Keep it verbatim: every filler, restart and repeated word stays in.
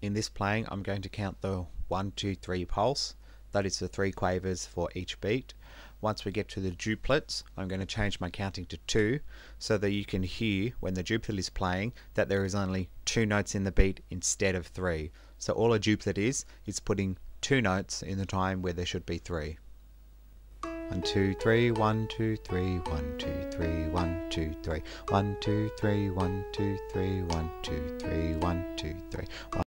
In this playing, I'm going to count the one, two, three pulse. That is the three quavers for each beat. Once we get to the duplets, I'm going to change my counting to two so that you can hear when the duplet is playing that there is only two notes in the beat instead of three. So all a duplet is, is putting two notes in the time where there should be three. One, two, three, one, two, three, one, two, three, one, two, three, one, two, three, one, two, three, one, two, three, one, two, three, one.